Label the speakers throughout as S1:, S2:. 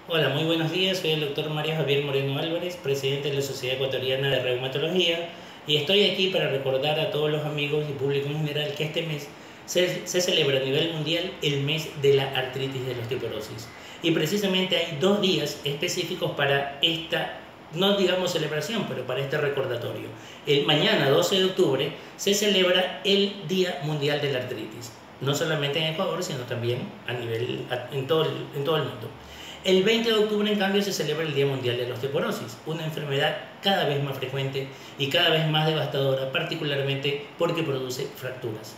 S1: Hola, muy buenos días. Soy el doctor María Javier Moreno Álvarez, presidente de la Sociedad Ecuatoriana de Reumatología, y estoy aquí para recordar a todos los amigos y público en general que este mes se celebra a nivel mundial el mes de la artritis de la osteoporosis. Y precisamente hay 2 días específicos para esta, no digamos celebración, pero para este recordatorio. El mañana, 12 de octubre, se celebra el Día Mundial de la Artritis, no solamente en Ecuador, sino también en todo el mundo. El 20 de octubre, en cambio, se celebra el Día Mundial de la Osteoporosis, una enfermedad cada vez más frecuente y cada vez más devastadora, particularmente porque produce fracturas.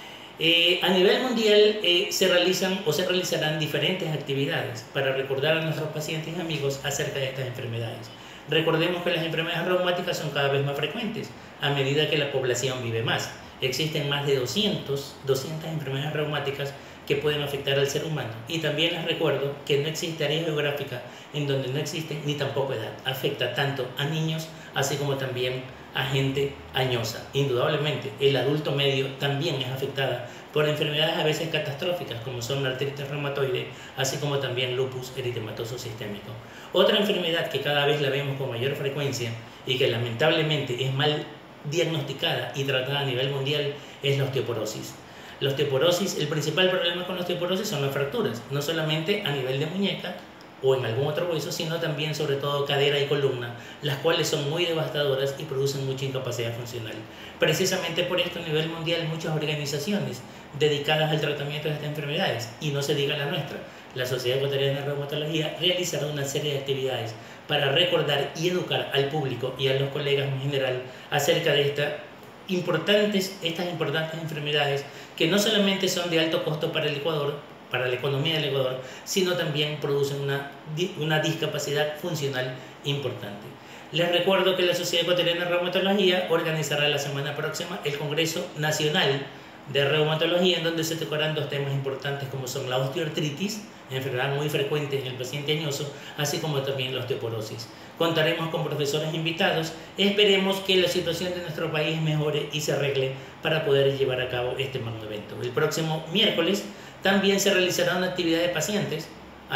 S1: A nivel mundial se realizan o se realizarán diferentes actividades para recordar a nuestros pacientes y amigos acerca de estas enfermedades. Recordemos que las enfermedades reumáticas son cada vez más frecuentes a medida que la población vive más. Existen más de 200 enfermedades reumáticas que pueden afectar al ser humano. Y también les recuerdo que no existe área geográfica en donde no existe ni tampoco edad. Afecta tanto a niños así como también a gente añosa. Indudablemente, el adulto medio también es afectada por enfermedades a veces catastróficas como son la artritis reumatoide, así como también lupus eritematoso sistémico. Otra enfermedad que cada vez la vemos con mayor frecuencia y que lamentablemente es mal diagnosticada y tratada a nivel mundial es la osteoporosis. La osteoporosis, el principal problema con la osteoporosis son las fracturas, no solamente a nivel de muñeca o en algún otro hueso, sino también sobre todo cadera y columna, las cuales son muy devastadoras y producen mucha incapacidad funcional. Precisamente por esto a nivel mundial muchas organizaciones dedicadas al tratamiento de estas enfermedades, y no se diga la nuestra, la Sociedad Ecuatoriana de Reumatología, realizará una serie de actividades para recordar y educar al público y a los colegas en general acerca de estas importantes enfermedades que no solamente son de alto costo para el Ecuador, para la economía del Ecuador, sino también producen una discapacidad funcional importante. Les recuerdo que la Sociedad Ecuatoriana de Reumatología organizará la semana próxima el Congreso Nacional de Reumatología, en donde se tocarán 2 temas importantes como son la osteoartritis, enfermedad muy frecuente en el paciente añoso, así como también la osteoporosis. Contaremos con profesores invitados. Esperemos que la situación de nuestro país mejore y se arregle para poder llevar a cabo este magno evento. El próximo miércoles también se realizará una actividad de pacientes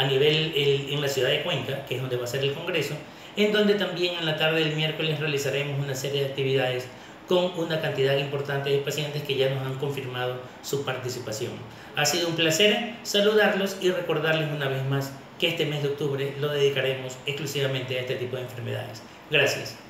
S1: en la ciudad de Cuenca, que es donde va a ser el congreso, en donde también en la tarde del miércoles realizaremos una serie de actividades con una cantidad importante de pacientes que ya nos han confirmado su participación. Ha sido un placer saludarlos y recordarles una vez más que este mes de octubre lo dedicaremos exclusivamente a este tipo de enfermedades. Gracias.